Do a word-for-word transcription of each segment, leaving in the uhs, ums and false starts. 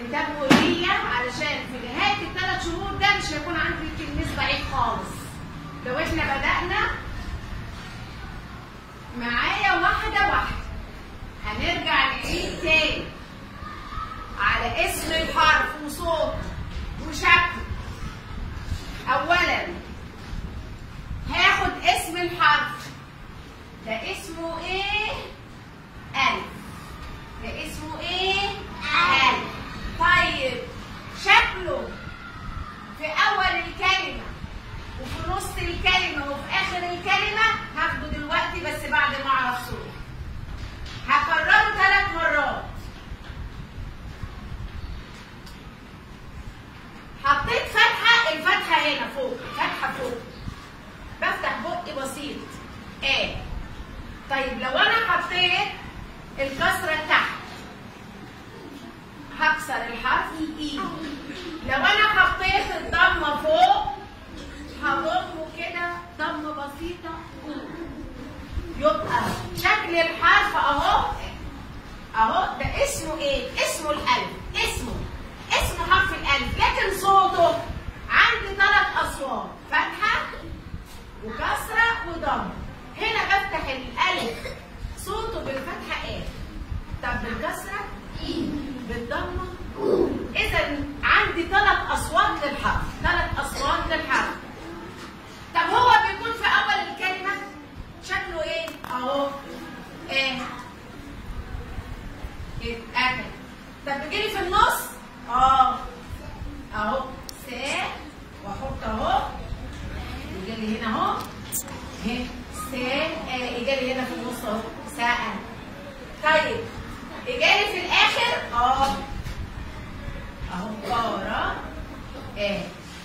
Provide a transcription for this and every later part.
تمويليه علشان في نهايه الثلاث شهور ده مش هيكون عندي التلميذ ضعيف خالص. لو احنا بدأنا معايا واحده واحده هنرجع نعيد تاني على اسم الحرف وصوته وشكله. اولا هاخد اسم الحرف ده اسمه ايه؟ ألف. ده اسمه ايه؟ ألف. طيب شكله في أول الكلمة وفي نص الكلمة وفي آخر الكلمة هاخده دلوقتي بس بعد ما أعرف صوته. هكرره ثلاث مرات. حطيت فتحة، الفتحة هنا فوق، فتحة فوق. بفتح بقي بسيط. ايه؟ طيب لو أنا حطيت الكسرة تحت هكسر الحرف الاي. لو انا حطيت الضمه فوق هضمه كده ضمه بسيطه يبقى شكل الحرف اهو اهو. ده اسمه ايه؟ اسمه الالف. اسمه اسمه حرف الالف، لكن صوته عندي ثلاث اصوات، فتحه وكسره وضمه. هنا بفتح الالف صوته بالفتحه ايه؟ طب بالكسره اي، بالضمه. اذا عندي ثلاث اصوات للحرف، ثلاث اصوات للحرف. طب هو بيكون في اول الكلمه شكله ايه؟ اهو ايه؟ اتاكد. طب بيجيلي في النص اه اهو س، واحط اهو يجيلي هنا اهو اهي س، يجيلي هنا في النص اهو ساء. طيب يجيلي في الاخر اه اهو كارا ايه،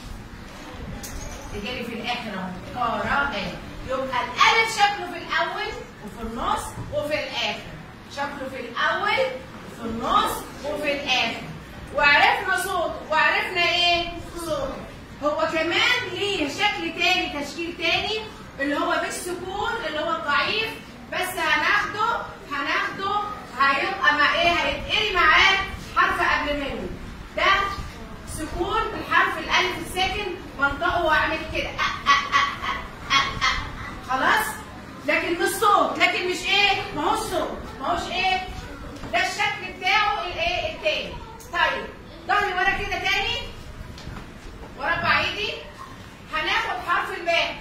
يجيلي في الاخر اهو كارا ايه. يبقى الالف شكله في الاول وفي النص وفي الاخر، شكله في الاول وفي النص وفي الاخر. وعرفنا صوته وعرفنا ايه؟ صوته. هو كمان ليه شكل تاني، تشكيل تاني اللي هو بالسكون اللي هو الضعيف، بس هناخده هناخده هيبقى مع ايه؟ هيتقري معاه حرف قبل منه. ده سكون الحرف الالف الساكن بنطقه واعمل كده أ أ أ أ أ أ. خلاص؟ لكن مش صوت، لكن مش ايه؟ ما هوش صوت، ما هوش ايه؟ ده الشكل بتاعه الايه؟ التاني. طيب ظهري ورا كده تاني، ورا ايدي. هناخد حرف الباء.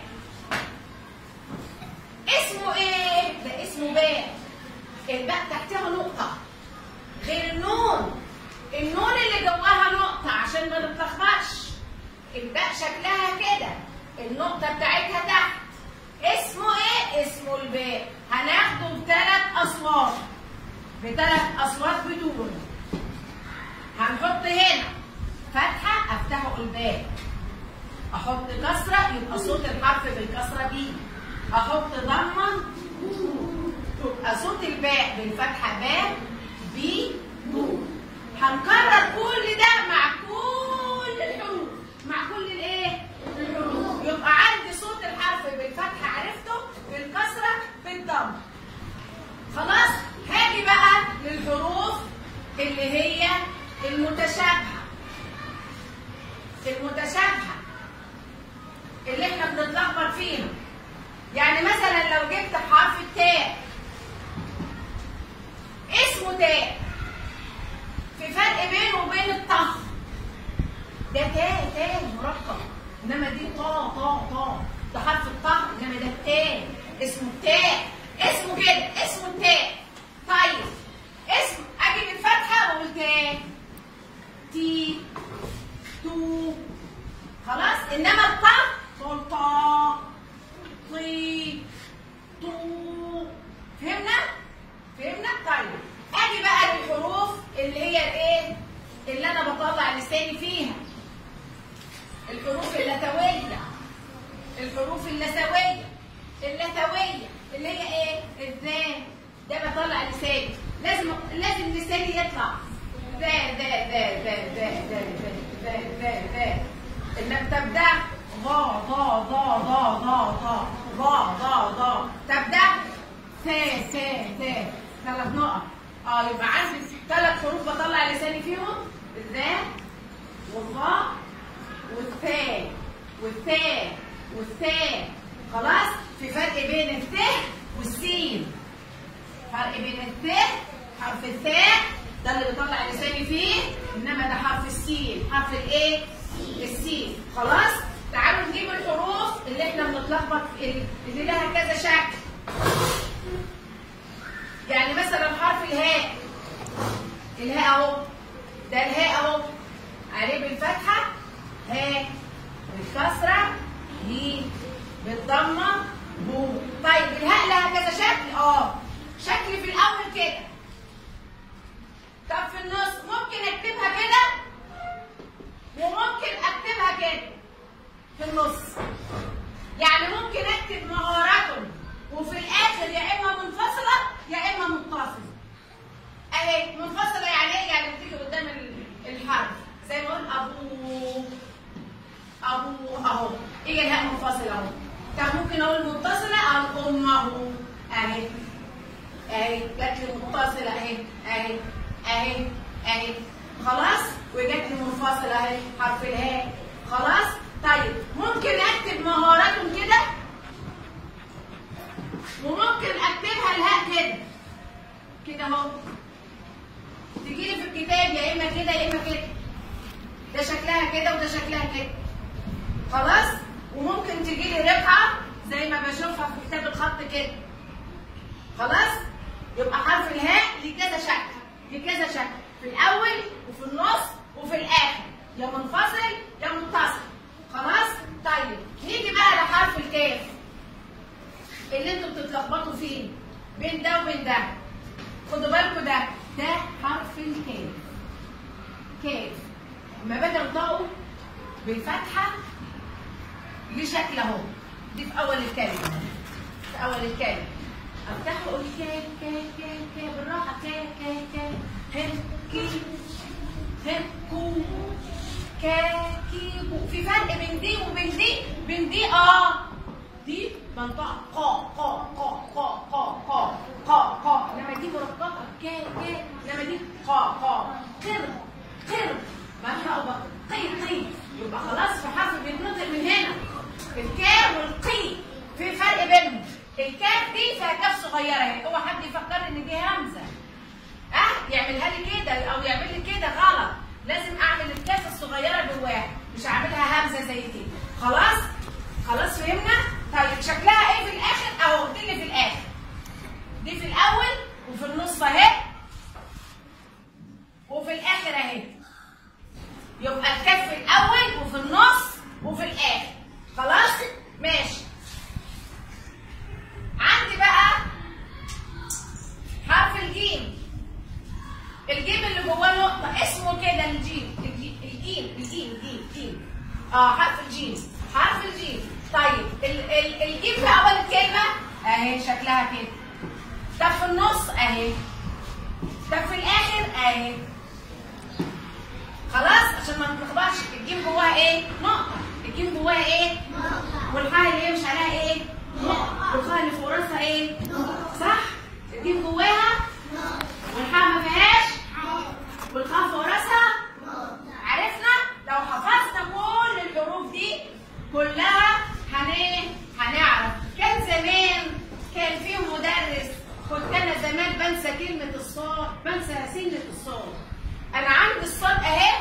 اسمه ايه؟ ده اسمه باء. الباء تحتها نقطة غير النون. النون اللي جواها نقطة عشان ما نتلخبطش. الباء شكلها كده، النقطة بتاعتها تحت. اسمه ايه؟ اسمه الباء. هناخده بثلاث أصوات، بثلاث أصوات بدون. هنحط هنا فتحة أفتحه الباء، أحط كسرة يبقى صوت الحرف بالكسرة بي، أحط ضمة يبقى صوت الباء بالفتحة باء بي بو. هنكرر كل ده مع كل الحروف، مع كل الايه؟ الحروف. يبقى عندي صوت الحرف بالفتحة عرفته، بالكسرة بالضم. خلاص؟ هاجي بقى للحروف اللي هي المتشابهة. المتشابهة اللي احنا بنتلخبط فيها. يعني مثلا لو جبت حرف التاء، اسمه تاء، في فرق بينه وبين الطه. ده تاء تاء مركب، انما دي طا طا طا. ده حرف الطه، انما ده التاء، اسمه التاء، اسمه كده، اسمه التاء. طيب اسم اجيب الفتحه واقول تاء تي تو. خلاص؟ انما الطه تقول طا طي تو. فهمنا؟ فهمنا؟ طيب اجي بقى للحروف اللي هي الايه؟ اللي انا بطلع لساني فيها. الحروف اللثويه. الحروف اللثويه اللثويه اللي هي ايه؟ الذال. ده بطلع لساني، لازم لازم لساني يطلع ذا ذا ذا ذا ذا ذا ذا ذا ذا. طب ده ضا ضا ضا ضا ضا ضا ضا ضا ضا. طب ده ثا ثا ثا. ثلاث نقط. اه يبقى عندي ثلاث حروف بطلع لساني فيهم، الذال والثاء والثاء. خلاص؟ في فرق بين الثاء والسين. فرق بين الثاء حرف الثاء ده اللي بيطلع لساني فيه، انما ده حرف السين، حرف الايه؟ السين. خلاص؟ تعالوا نجيب الحروف اللي احنا بنتلخبط اللي لها كذا شكل. يعني مثلا حرف الهاء. الهاء اهو. ده الهاء اهو. عليه بالفتحه هاء، بالكسره هي، بالضمه بو. طيب الهاء لها كذا شكل؟ اه. شكل في الاول كده. طب في النص ممكن اكتبها كده وممكن اكتبها كده في النص. يعني ممكن اكتب مهارة وفي الاخر يا اما منفصلة يا اما متصلة. اهي منفصلة يعني ايه؟ يعني بتيجي قدام الحرف زي ما اقول ابو ابو اهو، ايه الهاء منفصلة اهو. طب ممكن اقول متصلة او امه اهي اهي جات لي متصلة اهي اهي اهي اهي. خلاص؟ وجات لي منفصلة اهي حرف الهاء. خلاص؟ طيب ممكن اكتب مهاراتهم كده وممكن اكتبها الهاء كده كده اهو. تجي لي في الكتاب يا اما كده يا اما كده. ده شكلها كده وده شكلها كده. خلاص؟ وممكن تجي لي رقعة زي ما بشوفها في كتاب الخط كده. خلاص؟ يبقى حرف الهاء ليه كذا شكل، ليه كذا شكل، في الأول وفي النص وفي الآخر، يا منفصل يا متصل. خلاص؟ طيب نيجي بقى لحرف الكاف اللي انتوا بتتلخبطوا فيه بين ده وبين ده. خدوا بالكوا ده ده حرف الكاف. كاف لما باجي انطقه بالفتحة ليه شكل اهو. دي في أول الكلمة. في أول الكلمة. افتح واقول كا كا كا كا بالراحه كا كا كا هم كي هم كو كا كي بو. في فرق بين دي وبين دي. بين دي اه دي منطقه قا قا قا قا قا قا قا قا، انما دي مرققه كا كا، انما دي قا قا قر قر منطقه قي قي. يبقى خلاص في حرف بيتنطق من هنا. الكا والقي في فرق بينهم. الكاف دي فيها كاف صغيره اهي. اوعى حد يفكر ان دي همزه. اه يعملها لي كده او يعمل لي كده غلط. لازم اعمل الكاف الصغيره جواها، مش هعملها همزه زي كده. خلاص؟ خلاص فهمنا؟ طيب شكلها ايه في الاخر؟ اهو دي اللي في الاخر. دي في الاول وفي النص اهي وفي الاخر اهي. يبقى الكاف في الاول وفي النص وفي الاخر. خلاص؟ ماشي. عندي بقى حرف الجيم. الجيم اللي جواه نقطة اسمه كده الجيم. الجيم الجيم الجيم الجيم الجيم. اه حرف الجيم. حرف الجيم. طيب ال ال الجيم في أول الكلمة أهي شكلها كده. طب في النص أهي. طب في الآخر أهي. خلاص عشان ما نتلخبطش. الجيم جواها إيه؟ نقطة. الجيم جواها إيه؟ نقطة. والحاء اللي هي مش عليها إيه؟ نقطة. والخاء اللي فوق راسها ايه؟ صح؟ الجيم جواها والحاء ما فيهاش والخاء فوق راسها. عرفنا؟ لو حفظنا كل الحروف دي كلها هنعرف. كان زمان كان في مدرس، كنت انا زمان بنسى كلمة الصاد، بنسى سنة الصاد. انا عندي الصاد اهي.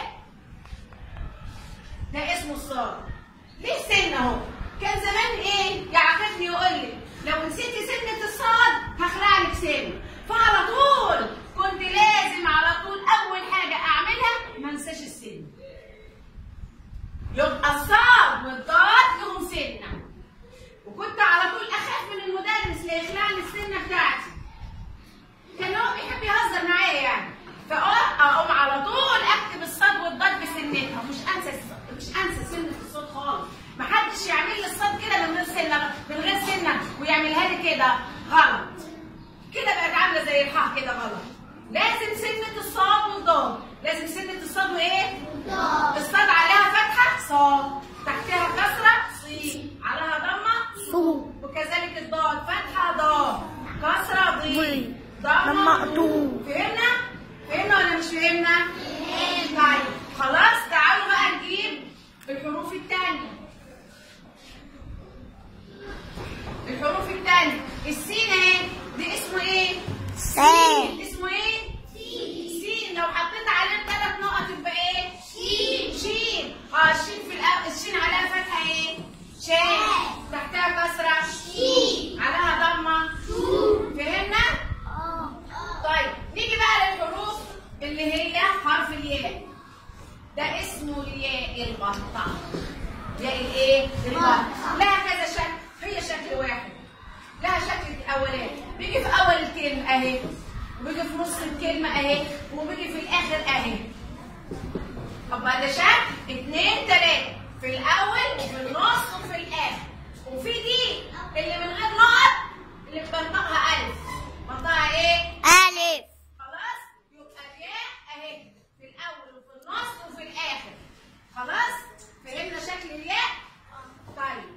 ده اسمه الصاد. ليه سن اهو؟ كان زمان ايه؟ يعاقبني يقول لي لو نسيتي سنة الصاد هخلع لك سن. فعلى طول كنت لازم على طول اول حاجة اعملها ما انساش السن. يبقى الصاد والضاد لهم سنة. وكنت على طول اخاف من المدرس اللي يخلع لي السنة بتاعتي. كان هو بيحب يهزر معايا يعني. فاقوم على طول اكتب الصاد والضاد بسنتها، مش انسى مش انسى سنة الصاد خالص. محدش يعمل لي الصاد كده من غير سنه من غير سنه ويعملها لي كده غلط. كده بقت عامله زي الحاء كده غلط. لازم سنه الصاد والضاد. لازم سنه الصاد وايه؟ الصاد عليها فتحه صاد، تحتها كسره صي، عليها ضمه صو، وكذلك الضاد فتحه ضاد، كسره ضي، ضمه ضو. فهمنا؟ فهمنا ولا مش فهمنا؟ طيب خلاص تعالوا بقى نجيب الحروف الثانيه. ده اسمه الياء البطة. ياء الايه؟ البطة. لها كذا شكل، هي شكل واحد. لها شكل اولاني بيجي في اول الكلمة اهي، وبيجي في نص الكلمة اهي، وبيجي في الاخر اهي. طب ده شكل اتنين تلاتة، في الاول وفي النص وفي الاخر. وفي دي اللي من غير نقط اللي بنطقها الف. بنطقها ايه؟ ألف. خلاص؟ يبقى الياء اهي في الاول وفي النص وفي الاخر. خلاص؟ فهمنا شكل الياء؟ طيب.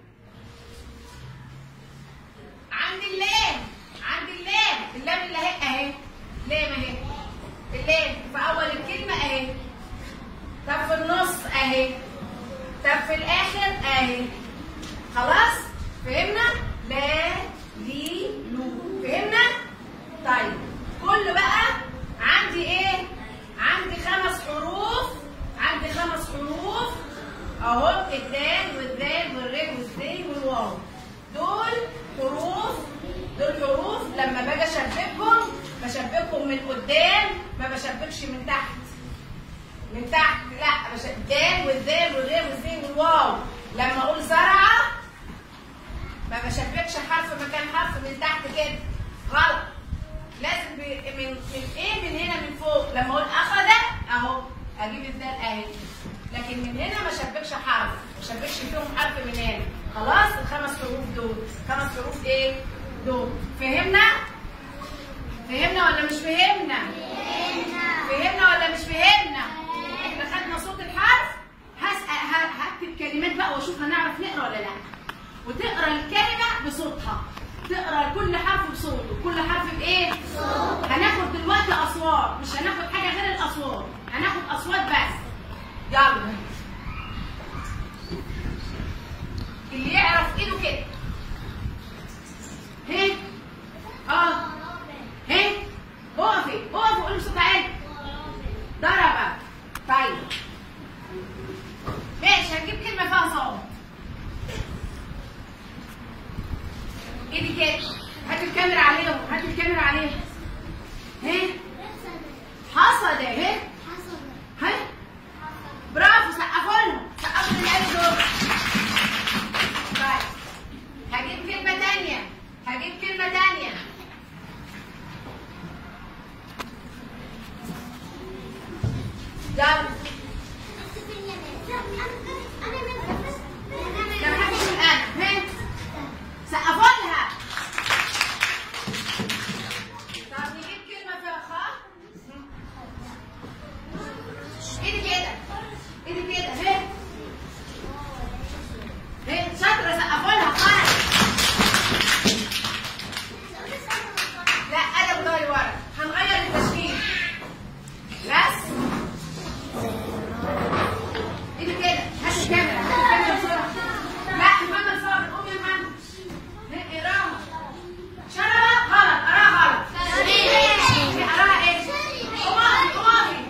عند اللام، عند اللام، اللام اللي اهي اهي. لام اهي. اللام في اول الكلمة اهي. طب في النص اهي. طب في الاخر اهي. خلاص؟ فهمنا؟ لا لي لو. فهمنا؟ طيب كل بقى عندي ايه؟ عندي خمس حروف، عندي خمس حروف اهو، الدال والذال والر والزي والواو. دول حروف، دول حروف لما باجي اشبكهم بشبكهم من قدام، ما بشبكش من تحت. من تحت لا، بشبك الدال والذال والر والزي والواو. لما اقول زرعه ما بشبكش حرف مكان حرف من تحت كده، غلط. لازم من من ايه؟ من هنا من فوق. لما اقول اخذ اهو اجيب الذال اهي، لكن من هنا ما اشبكش حرف، ما اشبكش فيهم حرف من هنا. خلاص؟ الخمس حروف دول، خمس حروف ايه؟ دول. فهمنا؟ فهمنا ولا مش فهمنا؟ فهمنا. فهمنا ولا مش فهمنا؟ احنا خدنا صوت الحرف. هسأل هكتب كلمات بقى واشوف هنعرف نقرا ولا لا. وتقرا الكلمه بصوتها، تقرا كل حرف بصوته، كل حرف بايه؟ صوت. هناخد دلوقتي اصوات، مش هناخد حاجه غير الاصوات، هناخد اصوات بس. يلا اللي يعرف ايده كده. هي اه هي اقفي اقفي قولي بصوت عالي. ضرب. طيب ماشي، هنجيب كلمه فيها صوت. ايدي كده، هات الكاميرا عليهم، هات الكاميرا عليهم. هي حصد اهي. هي برافو، سقفوا لهم، سقفوا للعيال دول. طيب هجيب كلمة تانية، هجيب كلمة تانية. يلا. لا محدش يقول انا. هي سقفوا لها. طب نجيب كلمة فيها خاء. ايدي كده، ايدي كده. هي هي شاطرة، سقفوا لها خالص. لا أنا بضهري ورا، هنغير التشكيل. بس ايدي كده، هات الكاميرا، هات الكاميرا بسرعة. لا محمد صابر، قوم يا محمد. هي اقراها. شربة غلط، قراها غلط. هي قراها ايه؟ قومي قومي.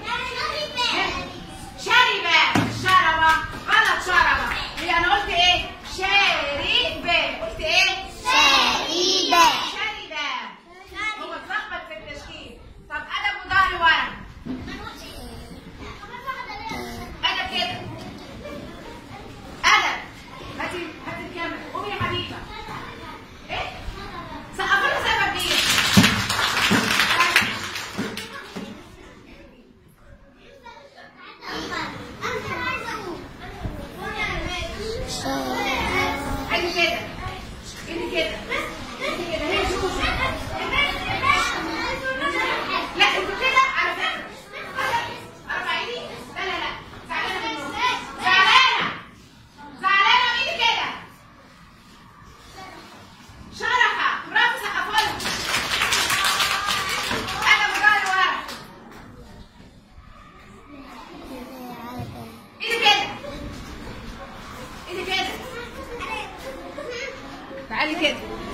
شاربة، شربة غلط. شربة هي، أنا قلت إيه؟ شاربة. قلت إيه؟ شاربة. شاربة. هو اتلخبط في التشكيل. طب أدب وضهري ورا. أدب كده. أدب. هاتي هاتي الكاميرا. قومي يا حبيبة. إيه؟ سقفوا لها سقفة كبيرة. ايدي كده، ايدي كده، ايدي كده. هي شوفوا. لا انتوا كده على فكره. ارفع ايدي. لا لا لا، زعلانه منهم، زعلانه زعلانه. ايدي كده. شرحه. برافو، سقفوا لها. انا بضهري ورا. ايدي كده، ايدي كده. تعالي كده.